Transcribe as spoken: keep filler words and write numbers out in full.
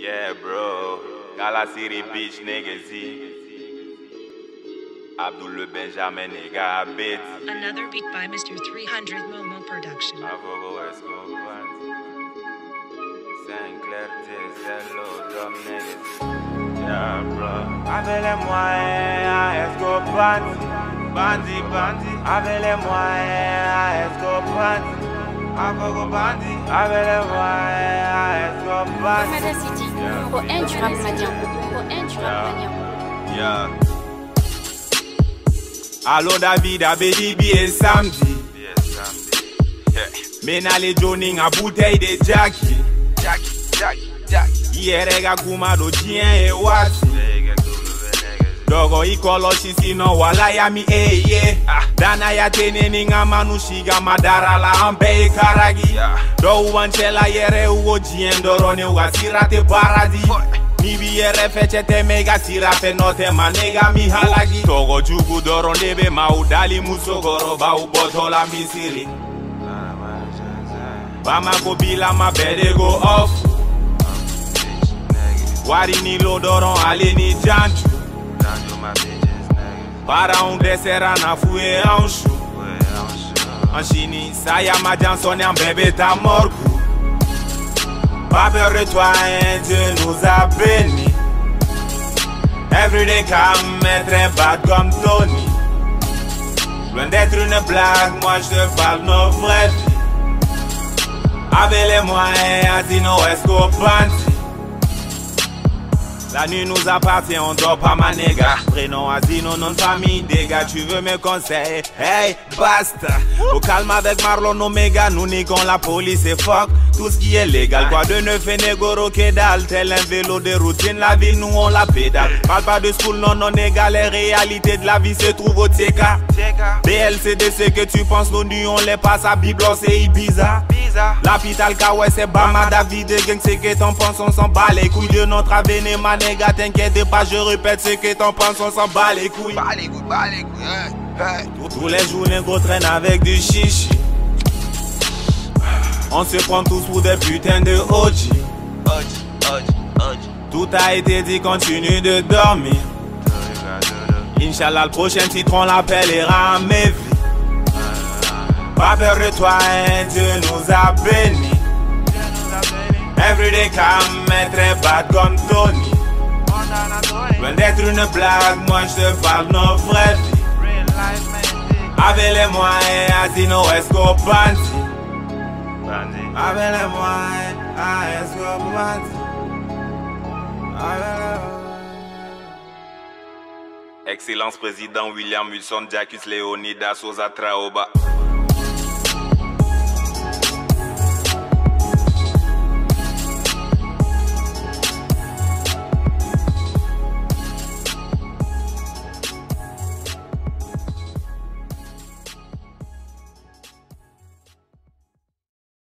Yeah, bro. Galasiri Beach, niggas. Abdul Le Benjamin, nigga, Abed. Another beat by Mister three hundred Momo Production. Avogo Escobar. Saint-Clair, Hello, Dom, niggas. Yeah, bro. Avec les moyens à Escobar. Bandit, bandit. Avec les moyens à Escobar. Avogo bandit. Avec les moyens à Escobar. Mada City, numéro un du rap malien. Numéro un du rap malien. Yeah. Allo David, Abedi, et samedi. Mena le Joning à bouteille de Jackie. Jackie, Jackie, Jackie. Hier, rega kuma do dien e wati. Dogo ikolo shisi no wala ya mi eh yeah. Dana ya tene ninga manushiga madara la ambe e karagi. Do uanchela yere ugo dien dorone ugasirate paradis. Ni biere feche te mega sirate note manega mi halagi. Togo jugu doron debe maudali musogoro ba uboto la misiri. Bama go bila ma bede go off. Wari ni lo doron ale ni janju. Para un desera na foué en chou. En chini saya ma janson en bébé ta morgu. Pas peur de toi, hein, Dieu nous a bénis. Everyday come être un bad comme Tony. Loin d'être une blague, moi je te parle nos vraies vies. Avec les moyens, Asino Escobar. La nuit nous appartient, on dort pas ma nègre. Prénom Asino, nom de famille, dégâts, tu veux mes conseils? Hey, basta. Au calme avec Marlon Omega, nous niquons la police et fuck tout ce qui est légal. Quoi de neuf et négoro qu'édal, tel un vélo de routine, la vie nous on la pédale. Parle pas de school, non non égal, les réalités de la vie se trouvent au T K. B L C D, ce que tu penses, nous on les passe à Biblos et Ibiza. L'hôpital Kawai c'est Bama, David de gang, c'est que t'en penses, on s'en bat les couilles de notre avenir, ma nègre, t'inquiète pas, je répète ce que t'en penses, on s'en bat les couilles. Bat les couilles, bat les couilles, hein, hein. Tous les jours, les gros traînent avec du chichi. On se prend tous pour des putains de O G. O G, O G, O G. Tout a été dit, continue de dormir. Inch'Allah, le prochain titre, on l'appellera mes vies. Pas peur de toi, hein, Dieu nous a bénis. Everyday come être bad comme Tony. Loin d'être une blague, moi je te parle nos vraies vies. Avec les moyens, Asino Escobar. Avec les moyens, Escobar. Excellence président William Wilson, Jacques Leonidas, Sosa Traoba.